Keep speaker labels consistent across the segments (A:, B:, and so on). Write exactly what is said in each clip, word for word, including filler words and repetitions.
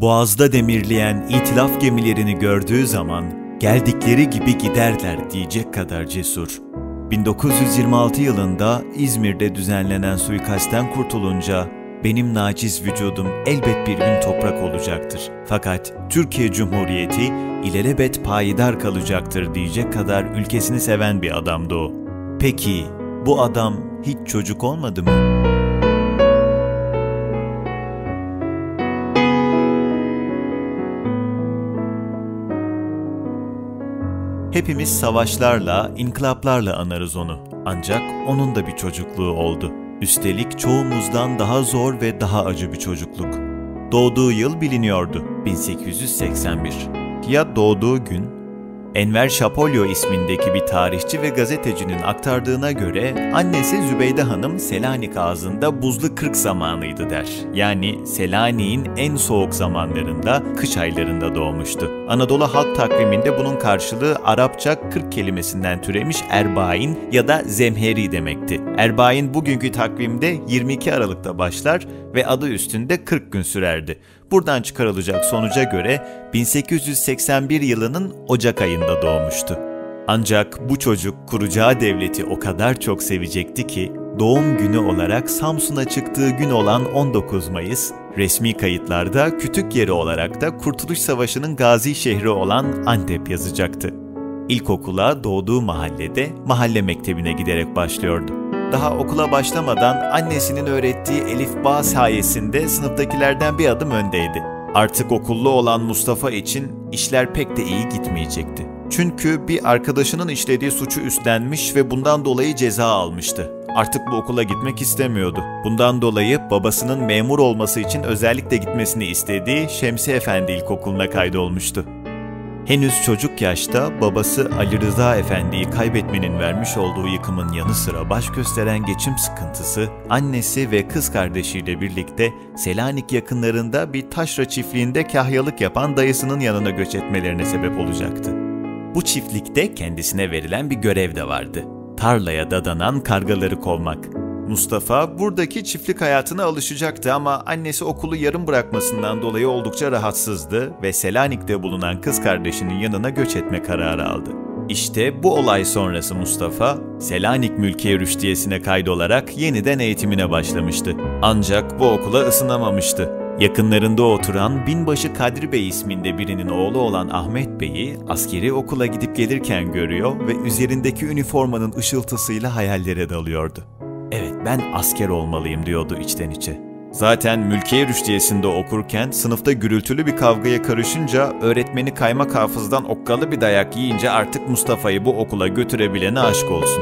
A: Boğaz'da demirleyen itilaf gemilerini gördüğü zaman geldikleri gibi giderler diyecek kadar cesur. bin dokuz yüz yirmi altı yılında İzmir'de düzenlenen suikastten kurtulunca benim naciz vücudum elbet bir gün toprak olacaktır. Fakat Türkiye Cumhuriyeti ilelebet payidar kalacaktır diyecek kadar ülkesini seven bir adamdı o. Peki bu adam hiç çocuk olmadı mı? Hepimiz savaşlarla, inkılaplarla anarız onu. Ancak onun da bir çocukluğu oldu. Üstelik çoğumuzdan daha zor ve daha acı bir çocukluk. Doğduğu yıl biliniyordu, bin sekiz yüz seksen bir. Ya doğduğu gün? Enver Şapolyo ismindeki bir tarihçi ve gazetecinin aktardığına göre annesi Zübeyde Hanım Selanik ağzında buzlu kırk zamanıydı der. Yani Selanik'in en soğuk zamanlarında, kış aylarında doğmuştu. Anadolu halk takviminde bunun karşılığı Arapça kırk kelimesinden türemiş erbain ya da zemheri demekti. Erbain bugünkü takvimde yirmi iki Aralık'ta başlar ve adı üstünde kırk gün sürerdi. Buradan çıkarılacak sonuca göre bin sekiz yüz seksen bir yılının Ocak ayında doğmuştu. Ancak bu çocuk kuracağı devleti o kadar çok sevecekti ki doğum günü olarak Samsun'a çıktığı gün olan on dokuz Mayıs, resmi kayıtlarda kütük yeri olarak da Kurtuluş Savaşı'nın gazi şehri olan Antep yazacaktı. İlkokula doğduğu mahallede mahalle mektebine giderek başlıyordu. Daha okula başlamadan annesinin öğrettiği elifba sayesinde sınıftakilerden bir adım öndeydi. Artık okullu olan Mustafa için işler pek de iyi gitmeyecekti. Çünkü bir arkadaşının işlediği suçu üstlenmiş ve bundan dolayı ceza almıştı. Artık bu okula gitmek istemiyordu. Bundan dolayı babasının memur olması için özellikle gitmesini istediği Şemsi Efendi İlkokulu'na kaydolmuştu. Henüz çocuk yaşta babası Ali Rıza Efendi'yi kaybetmenin vermiş olduğu yıkımın yanı sıra baş gösteren geçim sıkıntısı, annesi ve kız kardeşiyle birlikte Selanik yakınlarında bir taşra çiftliğinde kahyalık yapan dayısının yanına göç etmelerine sebep olacaktı. Bu çiftlikte kendisine verilen bir görev de vardı. Tarlaya dadanan kargaları kovmak. Mustafa buradaki çiftlik hayatına alışacaktı ama annesi okulu yarım bırakmasından dolayı oldukça rahatsızdı ve Selanik'te bulunan kız kardeşinin yanına göç etme kararı aldı. İşte bu olay sonrası Mustafa, Selanik Mülkiye Rüştiyesi'ne kaydolarak yeniden eğitimine başlamıştı. Ancak bu okula ısınamamıştı. Yakınlarında oturan Binbaşı Kadri Bey isminde birinin oğlu olan Ahmet Bey'i askeri okula gidip gelirken görüyor ve üzerindeki üniformanın ışıltısıyla hayallere dalıyordu. Evet, ben asker olmalıyım diyordu içten içe. Zaten Mülkiye Rüştiyesi'nde okurken sınıfta gürültülü bir kavgaya karışınca öğretmeni kaymak hafızdan okkalı bir dayak yiyince artık Mustafa'yı bu okula götürebilene aşk olsun.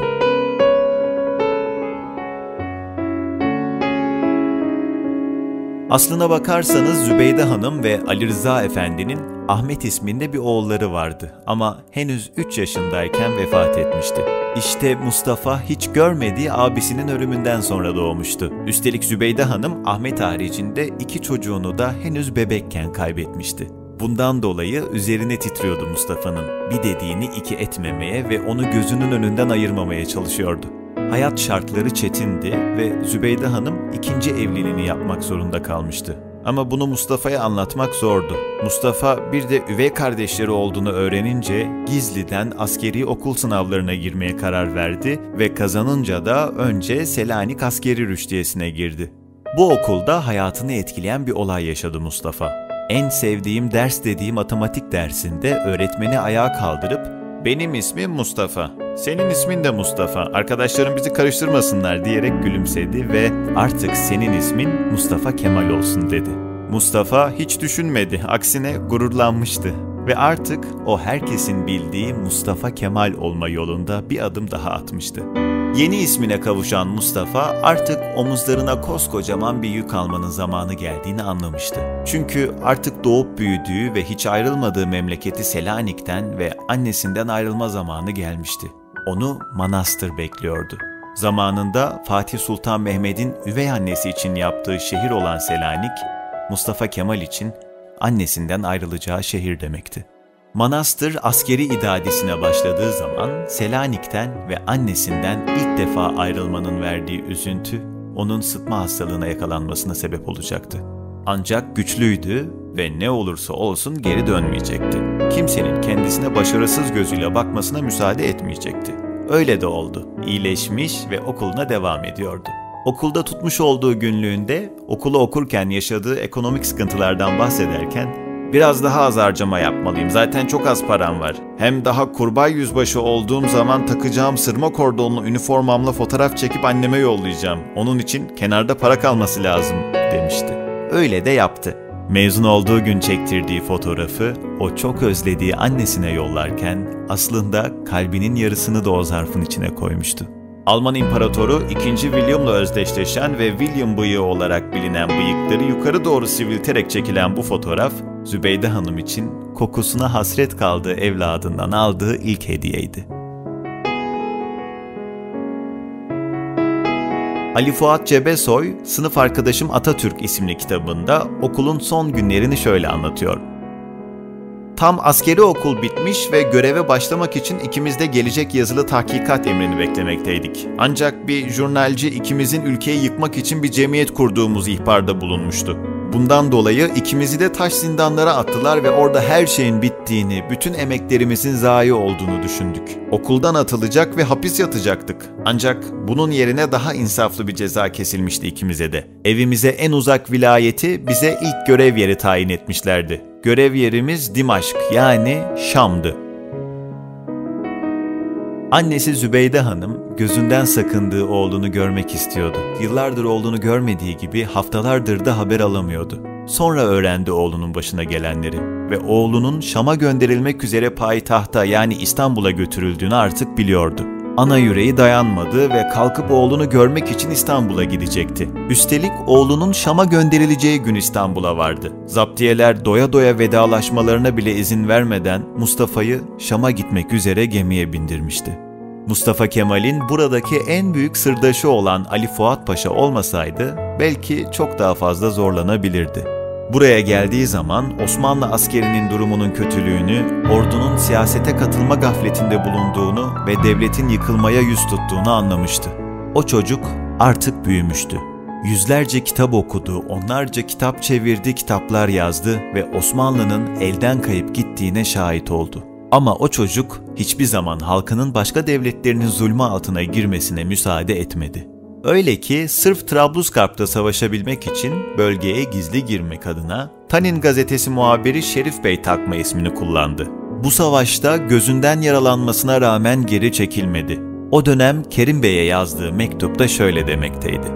A: Aslına bakarsanız Zübeyde Hanım ve Ali Rıza Efendi'nin Ahmet isminde bir oğulları vardı ama henüz üç yaşındayken vefat etmişti. İşte Mustafa hiç görmediği abisinin ölümünden sonra doğmuştu. Üstelik Zübeyde Hanım Ahmet haricinde iki çocuğunu da henüz bebekken kaybetmişti. Bundan dolayı üzerine titriyordu Mustafa'nın. Bir dediğini iki etmemeye ve onu gözünün önünden ayırmamaya çalışıyordu. Hayat şartları çetindi ve Zübeyde Hanım ikinci evliliğini yapmak zorunda kalmıştı. Ama bunu Mustafa'ya anlatmak zordu. Mustafa bir de üvey kardeşleri olduğunu öğrenince gizliden askeri okul sınavlarına girmeye karar verdi ve kazanınca da önce Selanik Askeri Rüştiyesi'ne girdi. Bu okulda hayatını etkileyen bir olay yaşadı Mustafa. En sevdiğim ders dediği matematik dersinde öğretmeni ayağa kaldırıp "Benim ismim Mustafa, senin ismin de Mustafa, arkadaşlarım bizi karıştırmasınlar" diyerek gülümsedi ve "Artık senin ismin Mustafa Kemal olsun" dedi. Mustafa hiç düşünmedi, aksine gururlanmıştı ve artık o herkesin bildiği Mustafa Kemal olma yolunda bir adım daha atmıştı. Yeni ismine kavuşan Mustafa artık omuzlarına koskocaman bir yük almanın zamanı geldiğini anlamıştı. Çünkü artık doğup büyüdüğü ve hiç ayrılmadığı memleketi Selanik'ten ve annesinden ayrılma zamanı gelmişti. Onu manastır bekliyordu. Zamanında Fatih Sultan Mehmet'in üvey annesi için yaptığı şehir olan Selanik, Mustafa Kemal için annesinden ayrılacağı şehir demekti. Manastır askeri idadesine başladığı zaman Selanik'ten ve annesinden ilk defa ayrılmanın verdiği üzüntü onun sıtma hastalığına yakalanmasına sebep olacaktı. Ancak güçlüydü ve ne olursa olsun geri dönmeyecekti. Kimsenin kendisine başarısız gözüyle bakmasına müsaade etmeyecekti. Öyle de oldu. İyileşmiş ve okuluna devam ediyordu. Okulda tutmuş olduğu günlüğünde okulu okurken yaşadığı ekonomik sıkıntılardan bahsederken "Biraz daha az harcama yapmalıyım. Zaten çok az param var. Hem daha kurbağay yüzbaşı olduğum zaman takacağım sırma kordonlu üniformamla fotoğraf çekip anneme yollayacağım. Onun için kenarda para kalması lazım," demişti. Öyle de yaptı. Mezun olduğu gün çektirdiği fotoğrafı o çok özlediği annesine yollarken aslında kalbinin yarısını da o zarfın içine koymuştu. Alman İmparatoru ikinci. William'la özdeşleşen ve William bıyığı olarak bilinen bıyıkları yukarı doğru sivrilterek çekilen bu fotoğraf, Zübeyde Hanım için kokusuna hasret kaldığı evladından aldığı ilk hediyeydi. Ali Fuat Cebesoy, Sınıf Arkadaşım Atatürk isimli kitabında okulun son günlerini şöyle anlatıyor. Tam askeri okul bitmiş ve göreve başlamak için ikimiz de gelecek yazılı tahkikat emrini beklemekteydik. Ancak bir jurnalci ikimizin ülkeyi yıkmak için bir cemiyet kurduğumuz ihbarda bulunmuştu. Bundan dolayı ikimizi de taş zindanlara attılar ve orada her şeyin bittiğini, bütün emeklerimizin zayi olduğunu düşündük. Okuldan atılacak ve hapis yatacaktık. Ancak bunun yerine daha insaflı bir ceza kesilmişti ikimize de. Evimize en uzak vilayeti bize ilk görev yeri tayin etmişlerdi. Görev yerimiz Dimaşk yani Şam'dı. Annesi Zübeyde Hanım gözünden sakındığı oğlunu görmek istiyordu. Yıllardır oğlunu görmediği gibi haftalardır da haber alamıyordu. Sonra öğrendi oğlunun başına gelenleri ve oğlunun Şam'a gönderilmek üzere payitahta yani İstanbul'a götürüldüğünü artık biliyordu. Ana yüreği dayanmadı ve kalkıp oğlunu görmek için İstanbul'a gidecekti. Üstelik oğlunun Şam'a gönderileceği gün İstanbul'a vardı. Zaptiyeler doya doya vedalaşmalarına bile izin vermeden Mustafa'yı Şam'a gitmek üzere gemiye bindirmişti. Mustafa Kemal'in buradaki en büyük sırdaşı olan Ali Fuat Paşa olmasaydı belki çok daha fazla zorlanabilirdi. Buraya geldiği zaman Osmanlı askerinin durumunun kötülüğünü, ordunun siyasete katılma gafletinde bulunduğunu ve devletin yıkılmaya yüz tuttuğunu anlamıştı. O çocuk artık büyümüştü. Yüzlerce kitap okudu, onlarca kitap çevirdi, kitaplar yazdı ve Osmanlı'nın elden kayıp gittiğine şahit oldu. Ama o çocuk hiçbir zaman halkının başka devletlerinin zulmü altına girmesine müsaade etmedi. Öyle ki sırf Trablusgarp'ta savaşabilmek için bölgeye gizli girmek adına Tanin gazetesi muhabiri Şerif Bey takma ismini kullandı. Bu savaşta gözünden yaralanmasına rağmen geri çekilmedi. O dönem Kerim Bey'e yazdığı mektupta şöyle demekteydi.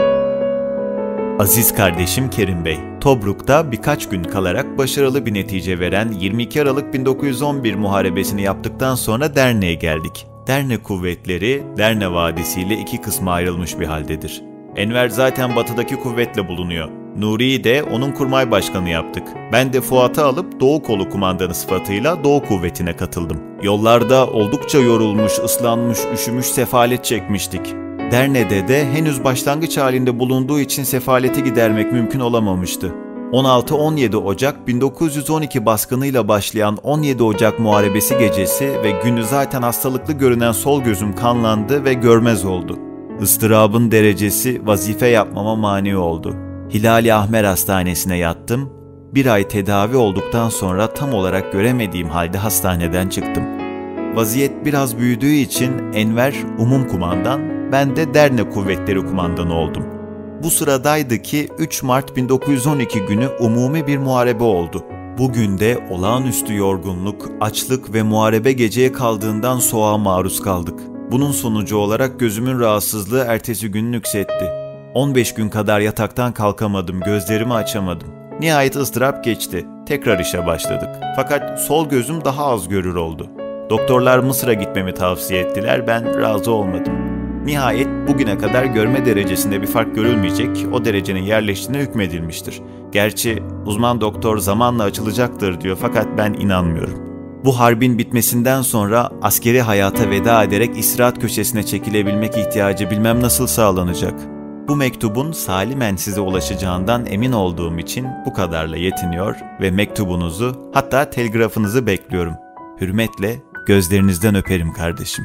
A: Aziz kardeşim Kerim Bey, Tobruk'ta birkaç gün kalarak başarılı bir netice veren yirmi iki Aralık bin dokuz yüz on bir muharebesini yaptıktan sonra derneğe geldik. Derne kuvvetleri, Derne Vadisi ile iki kısma ayrılmış bir haldedir. Enver zaten batıdaki kuvvetle bulunuyor. Nuri'yi de onun kurmay başkanı yaptık. Ben de Fuat'ı alıp Doğu Kolu kumandanı sıfatıyla Doğu kuvvetine katıldım. Yollarda oldukça yorulmuş, ıslanmış, üşümüş, sefalet çekmiştik. Derne'de de henüz başlangıç halinde bulunduğu için sefaleti gidermek mümkün olamamıştı. on altı on yedi Ocak bin dokuz yüz on iki baskınıyla başlayan on yedi Ocak muharebesi gecesi ve günü zaten hastalıklı görünen sol gözüm kanlandı ve görmez oldu. Istırabın derecesi vazife yapmama mani oldu. Hilali Ahmer Hastanesi'ne yattım. Bir ay tedavi olduktan sonra tam olarak göremediğim halde hastaneden çıktım. Vaziyet biraz büyüdüğü için Enver umum kumandan, ben de Derne kuvvetleri kumandanı oldum. Bu sıradaydı ki üç Mart bin dokuz yüz on iki günü umumi bir muharebe oldu. Bugün de olağanüstü yorgunluk, açlık ve muharebe geceye kaldığından soğuğa maruz kaldık. Bunun sonucu olarak gözümün rahatsızlığı ertesi gün nüksetti. on beş gün kadar yataktan kalkamadım, gözlerimi açamadım. Nihayet ıstırap geçti. Tekrar işe başladık. Fakat sol gözüm daha az görür oldu. Doktorlar Mısır'a gitmemi tavsiye ettiler, ben razı olmadım. Nihayet bugüne kadar görme derecesinde bir fark görülmeyecek, o derecenin yerleştiğine hükmedilmiştir. Gerçi uzman doktor zamanla açılacaktır diyor fakat ben inanmıyorum. Bu harbin bitmesinden sonra askeri hayata veda ederek istirahat köşesine çekilebilmek ihtiyacı bilmem nasıl sağlanacak. Bu mektubun salimen size ulaşacağından emin olduğum için bu kadarla yetiniyor ve mektubunuzu hatta telgrafınızı bekliyorum. Hürmetle gözlerinizden öperim kardeşim.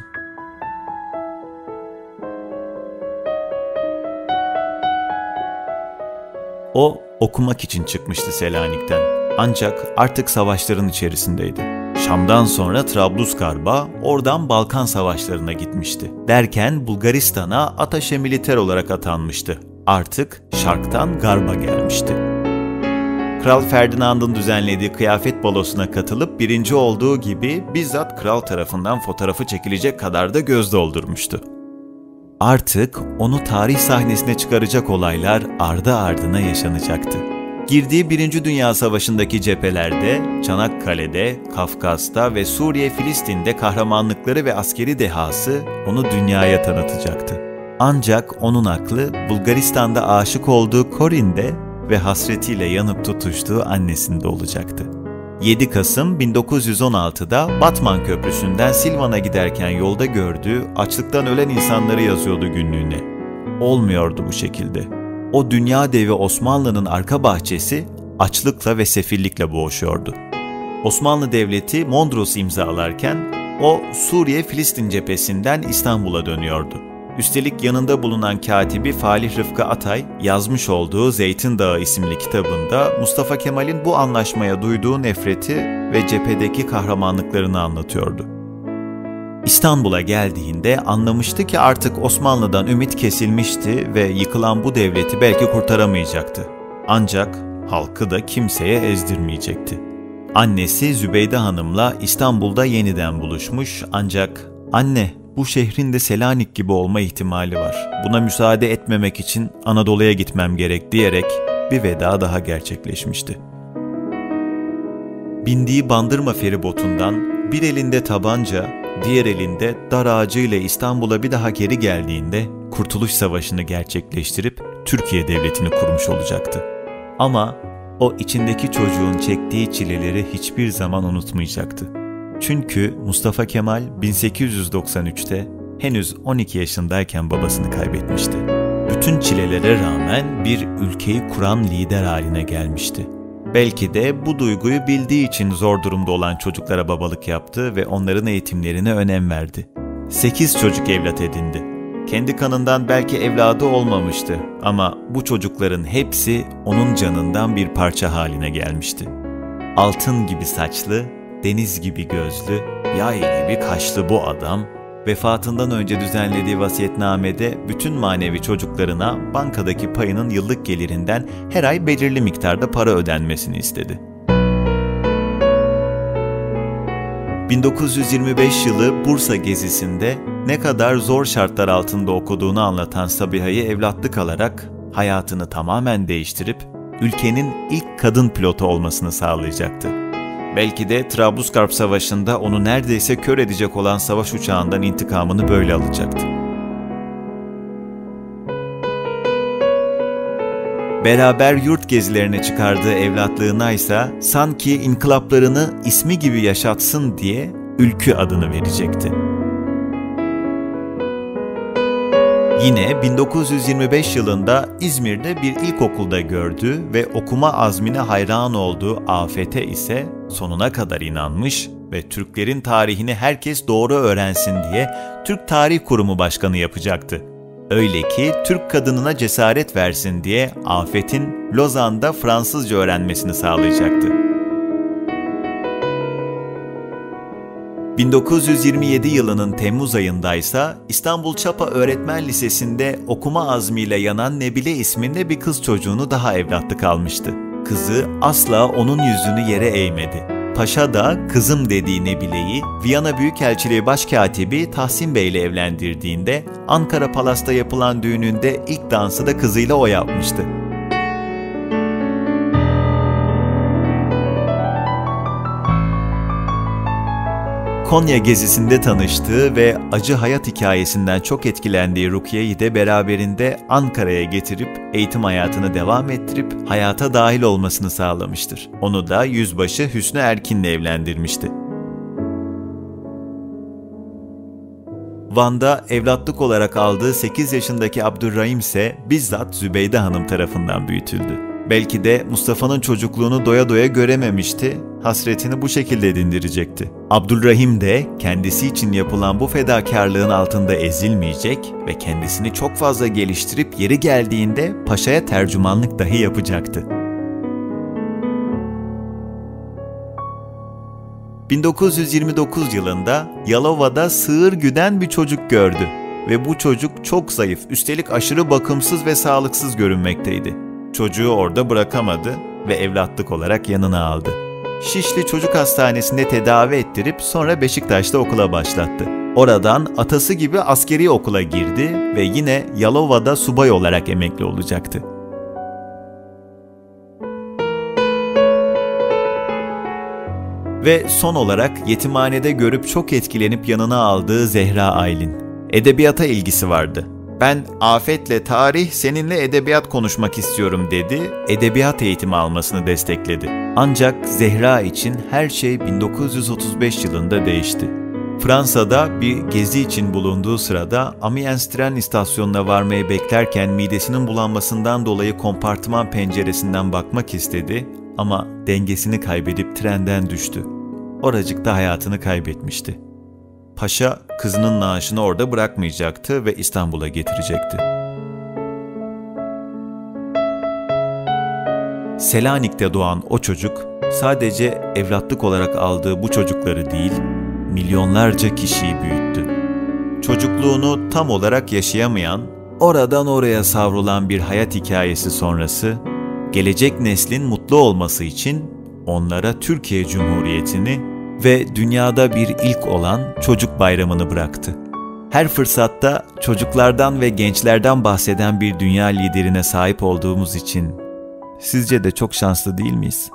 A: O okumak için çıkmıştı Selanik'ten. Ancak artık savaşların içerisindeydi. Şam'dan sonra Trablusgarp'a, oradan Balkan Savaşları'na gitmişti. Derken Bulgaristan'a ataşe militer olarak atanmıştı. Artık şarktan garba gelmişti. Kral Ferdinand'ın düzenlediği kıyafet balosuna katılıp birinci olduğu gibi bizzat kral tarafından fotoğrafı çekilecek kadar da göz doldurmuştu. Artık onu tarih sahnesine çıkaracak olaylar ardı ardına yaşanacaktı. Girdiği Birinci Dünya Savaşı'ndaki cephelerde, Çanakkale'de, Kafkas'ta ve Suriye-Filistin'de kahramanlıkları ve askeri dehası onu dünyaya tanıtacaktı. Ancak onun aklı Bulgaristan'da aşık olduğu Corinne'de ve hasretiyle yanıp tutuştuğu annesinde olacaktı. yedi Kasım bin dokuz yüz on altıda Batman Köprüsü'nden Silvan'a giderken yolda gördüğü açlıktan ölen insanları yazıyordu günlüğüne. Olmuyordu bu şekilde. O dünya devi Osmanlı'nın arka bahçesi açlıkla ve sefillikle boğuşuyordu. Osmanlı Devleti Mondros imzalarken o Suriye-Filistin cephesinden İstanbul'a dönüyordu. Üstelik yanında bulunan katibi Falih Rıfkı Atay yazmış olduğu Zeytin Dağı isimli kitabında Mustafa Kemal'in bu anlaşmaya duyduğu nefreti ve cephedeki kahramanlıklarını anlatıyordu. İstanbul'a geldiğinde anlamıştı ki artık Osmanlı'dan ümit kesilmişti ve yıkılan bu devleti belki kurtaramayacaktı. Ancak halkı da kimseye ezdirmeyecekti. Annesi Zübeyde Hanım'la İstanbul'da yeniden buluşmuş ancak "Anne, bu şehrin de Selanik gibi olma ihtimali var. Buna müsaade etmemek için Anadolu'ya gitmem gerek" diyerek bir veda daha gerçekleşmişti. Bindiği Bandırma feribotundan bir elinde tabanca, diğer elinde dar ağacıyla İstanbul'a bir daha geri geldiğinde Kurtuluş Savaşı'nı gerçekleştirip Türkiye Devleti'ni kurmuş olacaktı. Ama o içindeki çocuğun çektiği çileleri hiçbir zaman unutmayacaktı. Çünkü Mustafa Kemal bin sekiz yüz doksan üçte henüz on iki yaşındayken babasını kaybetmişti. Bütün çilelere rağmen bir ülkeyi kuran lider haline gelmişti. Belki de bu duyguyu bildiği için zor durumda olan çocuklara babalık yaptı ve onların eğitimlerine önem verdi. Sekiz çocuk evlat edindi. Kendi kanından belki evladı olmamıştı ama bu çocukların hepsi onun canından bir parça haline gelmişti. Altın gibi saçlı, deniz gibi gözlü, yay gibi kaşlı bu adam, vefatından önce düzenlediği vasiyetnamede bütün manevi çocuklarına bankadaki payının yıllık gelirinden her ay belirli miktarda para ödenmesini istedi. bin dokuz yüz yirmi beş yılı Bursa gezisinde ne kadar zor şartlar altında okuduğunu anlatan Sabiha'yı evlatlık alarak hayatını tamamen değiştirip ülkenin ilk kadın pilotu olmasını sağlayacaktı. Belki de Trablusgarp Savaşı'nda onu neredeyse kör edecek olan savaş uçağından intikamını böyle alacaktı. Beraber yurt gezilerine çıkardığı evlatlığına ise sanki inkılaplarını ismi gibi yaşatsın diye Ülkü adını verecekti. Yine bin dokuz yüz yirmi beş yılında İzmir'de bir ilkokulda gördüğü ve okuma azmine hayran olduğu Afet'e ise sonuna kadar inanmış ve Türklerin tarihini herkes doğru öğrensin diye Türk Tarih Kurumu Başkanı yapacaktı. Öyle ki Türk kadınına cesaret versin diye Afet'in Lozan'da Fransızca öğrenmesini sağlayacaktı. bin dokuz yüz yirmi yedi yılının Temmuz ayındaysa İstanbul Çapa Öğretmen Lisesi'nde okuma azmiyle yanan Nebile isminde bir kız çocuğunu daha evlatlık almıştı. Kızı asla onun yüzünü yere eğmedi. Paşa da kızım dediği Nebile'yi Viyana Büyükelçiliği Başkatibi Tahsin Bey ile evlendirdiğinde Ankara Palas'ta yapılan düğününde ilk dansı da kızıyla o yapmıştı. Konya gezisinde tanıştığı ve acı hayat hikayesinden çok etkilendiği Rukiye'yi de beraberinde Ankara'ya getirip eğitim hayatını devam ettirip hayata dahil olmasını sağlamıştır. Onu da yüzbaşı Hüsnü Erkin'le evlendirmişti. Van'da evlatlık olarak aldığı sekiz yaşındaki Abdurrahim ise bizzat Zübeyde Hanım tarafından büyütüldü. Belki de Mustafa'nın çocukluğunu doya doya görememişti, hasretini bu şekilde dindirecekti. Abdülrahim de kendisi için yapılan bu fedakarlığın altında ezilmeyecek ve kendisini çok fazla geliştirip yeri geldiğinde paşaya tercümanlık dahi yapacaktı. bin dokuz yüz yirmi dokuz yılında Yalova'da sığır güden bir çocuk gördü ve bu çocuk çok zayıf, üstelik aşırı bakımsız ve sağlıksız görünmekteydi. Çocuğu orada bırakamadı ve evlatlık olarak yanına aldı. Şişli Çocuk Hastanesi'nde tedavi ettirip sonra Beşiktaş'ta okula başlattı. Oradan atası gibi askeri okula girdi ve yine Yalova'da subay olarak emekli olacaktı. Ve son olarak yetimhanede görüp çok etkilenip yanına aldığı Zehra Aylin. Edebiyata ilgisi vardı. "Ben afetle tarih, seninle edebiyat konuşmak istiyorum" dedi, edebiyat eğitimi almasını destekledi. Ancak Zehra için her şey bin dokuz yüz otuz beş yılında değişti. Fransa'da bir gezi için bulunduğu sırada Amiens tren istasyonuna varmayı beklerken midesinin bulanmasından dolayı kompartıman penceresinden bakmak istedi ama dengesini kaybedip trenden düştü. Oracıkta hayatını kaybetmişti. Paşa kızının naaşını orada bırakmayacaktı ve İstanbul'a getirecekti. Selanik'te doğan o çocuk sadece evlatlık olarak aldığı bu çocukları değil, milyonlarca kişiyi büyüttü. Çocukluğunu tam olarak yaşayamayan, oradan oraya savrulan bir hayat hikayesi sonrası, gelecek neslin mutlu olması için onlara Türkiye Cumhuriyeti'ni ve dünyada bir ilk olan Çocuk Bayramı'nı bıraktı. Her fırsatta çocuklardan ve gençlerden bahseden bir dünya liderine sahip olduğumuz için sizce de çok şanslı değil miyiz?